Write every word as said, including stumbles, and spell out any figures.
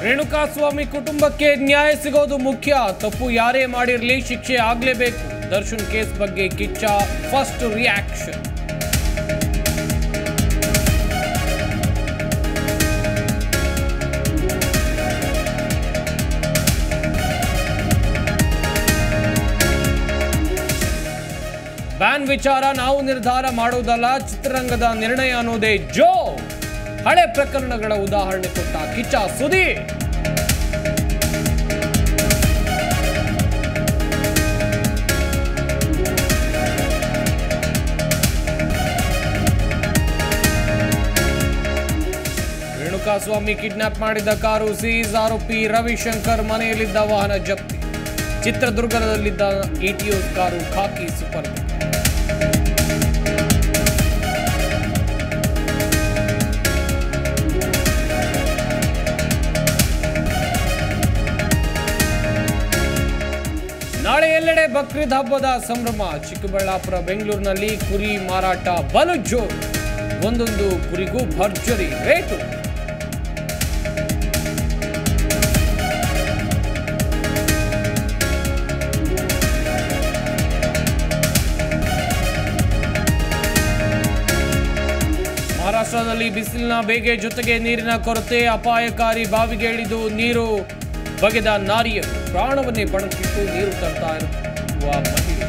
ರೇಣುಕಾಸ್ವಾಮಿ ಕುಟುಂಬಕ್ಕೆ ನ್ಯಾಯ ಸಿಗೋದು ಮುಖ್ಯ. ತಪ್ಪು ಯಾರೇ ಮಾಡಿರಲಿ ಶಿಕ್ಷೆ ಆಗಲೇಬೇಕು. ದರ್ಶನ್ ಕೇಸ್ ಬಗ್ಗೆ ಕಿಚ್ಚ ಫಸ್ಟ್ ರಿಯಾಕ್ಷನ್. ಬ್ಯಾನ್ ವಿಚಾರ ನಾವು ನಿರ್ಧಾರ ಮಾಡುವುದಲ್ಲ, ಚಿತ್ರರಂಗದ ನಿರ್ಣಯ ಅನ್ನೋದೇ ಜೋ. ಹಳೆ ಪ್ರಕರಣಗಳ ಉದಾಹರಣೆ ಕೊಟ್ಟ ಕಿಚ್ಚ ಸುದೀಪ್. ರೇಣುಕಾಸ್ವಾಮಿ ಕಿಡ್ನಾಪ್ ಮಾಡಿದ ಕಾರು ಸೀಸ್. ಆರೋಪಿ ರವಿಶಂಕರ್ ಮನೆಯಲ್ಲಿದ್ದ ವಾಹನ ಜಪ್ತಿ. ಚಿತ್ರದುರ್ಗದಲ್ಲಿದ್ದ ಇಟಿಯೋಸ್ ಕಾರು ಖಾಕಿ ಸುಪರ್ದೆ. ನಾಳೆ ಎಲ್ಲೆಡೆ ಬಕ್ರೀದ್ ಹಬ್ಬದ ಸಂಭ್ರಮ. ಚಿಕ್ಕಬಳ್ಳಾಪುರ, ಬೆಂಗಳೂರಿನಲ್ಲಿ ಕುರಿ ಮಾರಾಟ ಬಲು ಜೋರು. ಒಂದೊಂದು ಕುರಿಗೂ ಭರ್ಜರಿ ರೇಟು. ಮಹಾರಾಷ್ಟ್ರದಲ್ಲಿ ಬಿಸಿಲಿನ ಬೇಗೆ ಜೊತೆಗೆ ನೀರಿನ ಕೊರತೆ. ಅಪಾಯಕಾರಿ ಬಾವಿಗೆ ಇಳಿದು ನೀರು ಬಗೆದ ನಾರಿಯರು ಪ್ರಾಣವನ್ನೇ ಪಣಕ್ಕಿಟ್ಟು ನೀರು ತರ್ತಾ ಇರುವ ಮಹಿಳೆ.